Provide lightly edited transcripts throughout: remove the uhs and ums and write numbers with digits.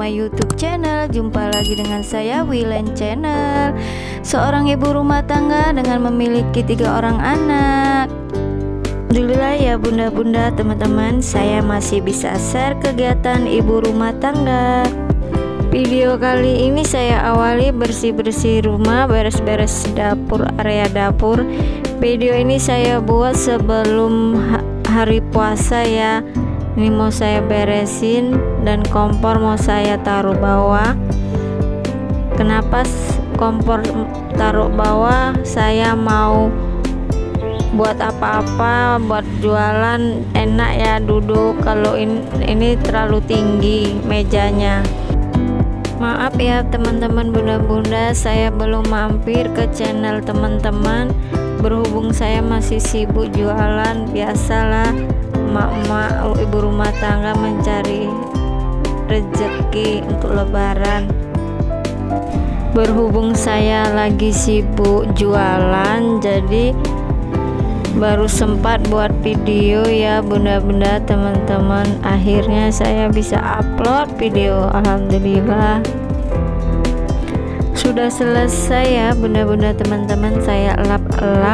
my YouTube channel. Jumpa lagi dengan saya Wilen Channel, seorang ibu rumah tangga dengan memiliki 3 orang anak. Alhamdulillah ya bunda-bunda, teman-teman, saya masih bisa share kegiatan ibu rumah tangga. Video kali ini saya awali bersih-bersih rumah, beres-beres dapur, area dapur. Video ini saya buat sebelum hari puasa ya. Ini mau saya beresin dan kompor mau saya taruh bawah. Kenapa kompor taruh bawah? Saya mau buat apa-apa, buat jualan enak ya duduk. Kalau ini terlalu tinggi mejanya. Maaf ya teman-teman bunda-bunda, saya belum mampir ke channel teman-teman. Berhubung saya masih sibuk jualan, biasalah emak-emak ibu rumah tangga mencari rezeki untuk lebaran. Berhubung saya lagi sibuk jualan, jadi baru sempat buat video ya bunda-bunda teman-teman. Akhirnya saya bisa upload video, alhamdulillah. Sudah selesai ya bunda-bunda teman-teman, saya elap-elap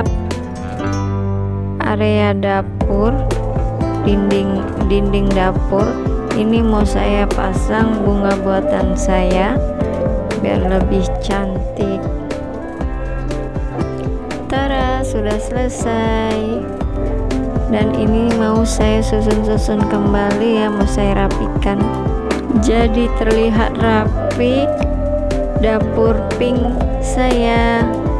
area dapur, dinding dapur. Ini mau saya pasang bunga buatan saya biar lebih cantik. Tara, sudah selesai. Dan ini mau saya susun-susun kembali ya, mau saya rapikan jadi terlihat rapi dapur pink saya.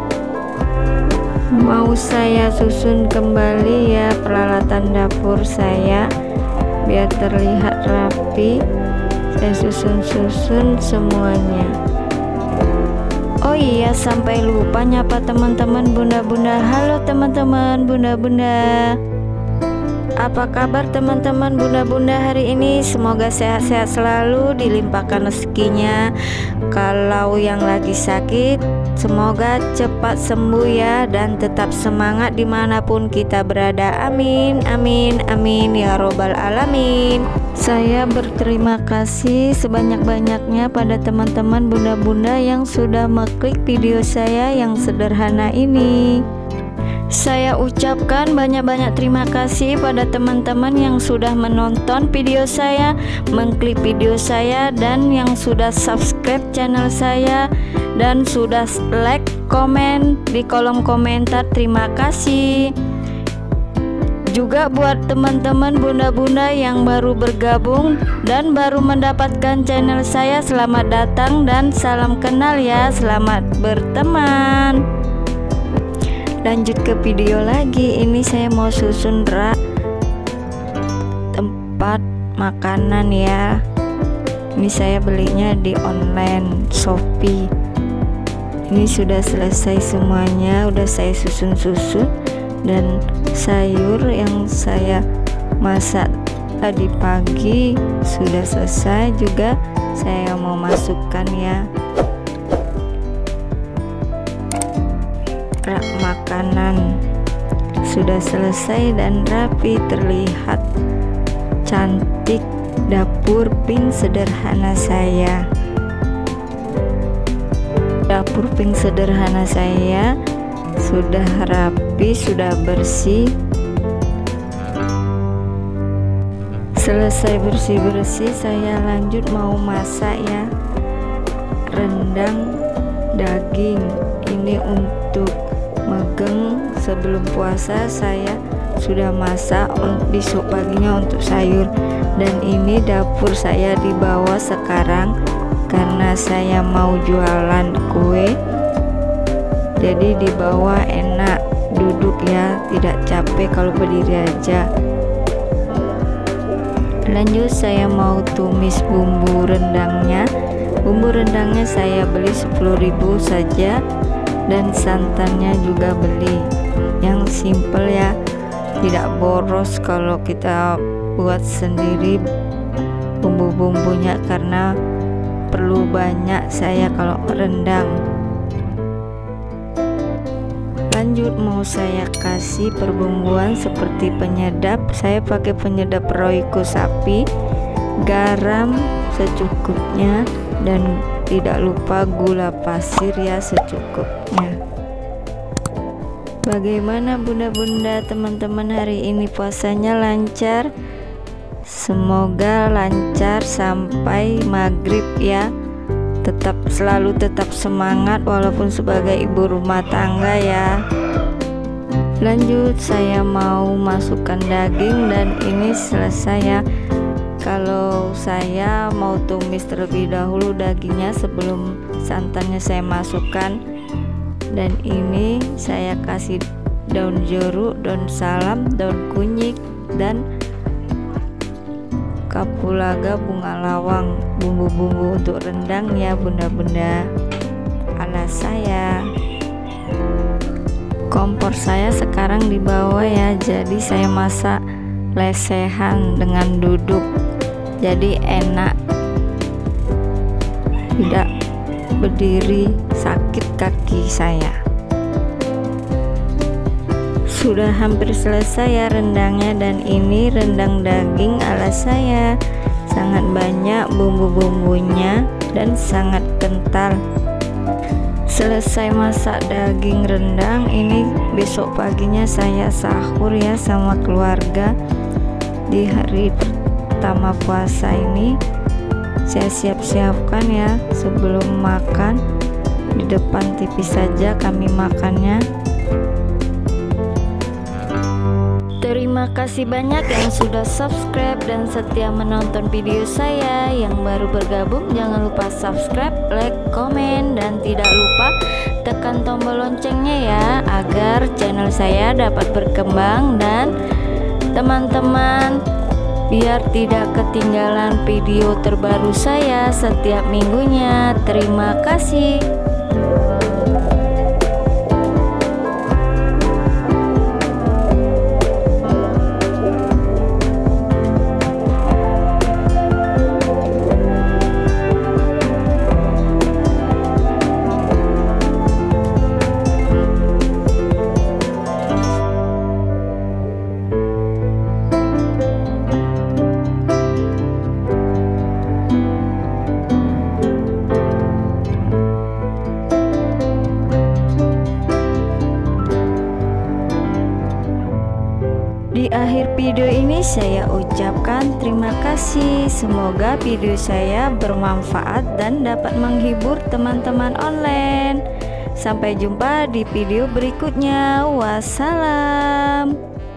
Mau saya susun kembali ya peralatan dapur saya biar terlihat rapi. Saya susun-susun semuanya. Oh iya, sampai lupa nyapa teman-teman bunda-bunda. Halo teman-teman bunda-bunda, apa kabar teman-teman bunda-bunda hari ini? Semoga sehat-sehat selalu, dilimpahkan rezekinya. Kalau yang lagi sakit, semoga cepat sembuh ya, dan tetap semangat dimanapun kita berada. Amin, amin, amin ya robbal alamin. Saya berterima kasih sebanyak-banyaknya pada teman-teman bunda-bunda yang sudah mengklik video saya yang sederhana ini. Saya ucapkan banyak-banyak terima kasih pada teman-teman yang sudah menonton video saya, mengklik video saya, dan yang sudah subscribe channel saya, dan sudah like, komen di kolom komentar. Terima kasih. Juga buat teman-teman bunda-bunda yang baru bergabung dan baru mendapatkan channel saya, selamat datang dan salam kenal ya, selamat berteman. Lanjut ke video lagi. Ini saya mau susun rak tempat makanan ya. Ini saya belinya di online Shopee. Ini sudah selesai semuanya, udah saya susun-susun. Dan sayur yang saya masak tadi pagi sudah selesai juga, saya mau masukkan ya. Rak makanan sudah selesai dan rapi, terlihat cantik dapur pink sederhana saya. Dapur pink sederhana saya sudah rapi, sudah bersih. Selesai bersih-bersih, saya lanjut mau masak ya. Rendang daging ini untuk megeng sebelum puasa. Saya sudah masak besok paginya untuk sayur. Dan ini dapur saya di bawah sekarang karena saya mau jualan kue. Jadi di bawah enak duduk ya, tidak capek kalau berdiri aja. Lanjut saya mau tumis bumbu rendangnya. Bumbu rendangnya saya beli 10.000 saja, dan santannya juga beli yang simple ya, tidak boros kalau kita buat sendiri bumbu-bumbunya, karena perlu banyak saya kalau rendang. Lanjut mau saya kasih perbumbuan seperti penyedap. Saya pakai penyedap Royco sapi, garam secukupnya, dan tidak lupa gula pasir ya secukupnya. Bagaimana bunda-bunda, teman-teman, hari ini puasanya lancar? Semoga lancar sampai maghrib ya. Selalu tetap semangat walaupun sebagai ibu rumah tangga ya. Lanjut, saya mau masukkan daging dan ini selesai ya. Kalau saya mau tumis terlebih dahulu dagingnya sebelum santannya saya masukkan. Dan ini saya kasih daun jeruk, daun salam, daun kunyit, dan kapulaga, bunga lawang, bumbu-bumbu untuk rendang ya bunda-bunda ala saya. Kompor saya sekarang di bawah ya, jadi saya masak lesehan dengan duduk, jadi enak, tidak berdiri sakit kaki saya. Sudah hampir selesai ya rendangnya, dan ini rendang daging ala saya, sangat banyak bumbu-bumbunya dan sangat kental. Selesai masak daging rendang, ini besok paginya saya sahur ya sama keluarga. Di hari pertama puasa ini saya siap-siapkan ya sebelum makan. Di depan TV saja kami makannya. Terima kasih banyak yang sudah subscribe dan setia menonton video saya. Yang baru bergabung jangan lupa subscribe, like, komen, dan tidak lupa tekan tombol loncengnya ya, agar channel saya dapat berkembang dan teman-teman biar tidak ketinggalan video terbaru saya setiap minggunya. Terima kasih. Di akhir video ini saya ucapkan terima kasih. Semoga video saya bermanfaat dan dapat menghibur teman-teman online. Sampai jumpa di video berikutnya. Wassalam.